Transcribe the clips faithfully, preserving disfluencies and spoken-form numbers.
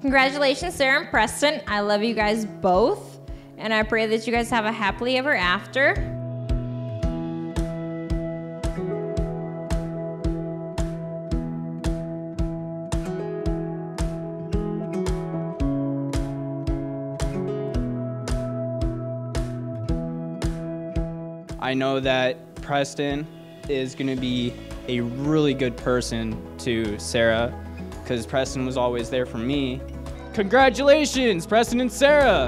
Congratulations, Sarah and Preston. I love you guys both, and I pray that you guys have a happily ever after. I know that Preston is going to be a really good person to Sarah, because Preston was always there for me. Congratulations, Preston and Sarah!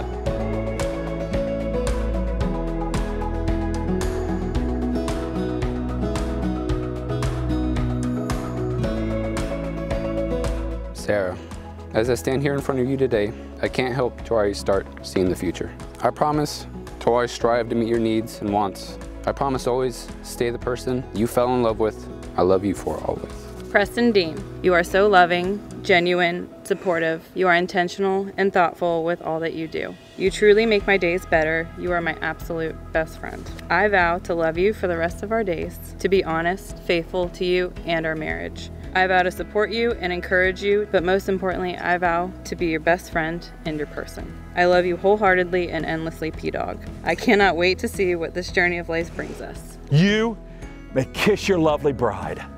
Sarah, as I stand here in front of you today, I can't help to already start seeing the future. I promise to always strive to meet your needs and wants. I promise to always stay the person you fell in love with. I love you for always. Preston Dean, you are so loving, genuine, supportive. You are intentional and thoughtful with all that you do. You truly make my days better. You are my absolute best friend. I vow to love you for the rest of our days, to be honest, faithful to you and our marriage. I vow to support you and encourage you, but most importantly, I vow to be your best friend and your person. I love you wholeheartedly and endlessly, P-Dog. I cannot wait to see what this journey of life brings us. You may kiss your lovely bride.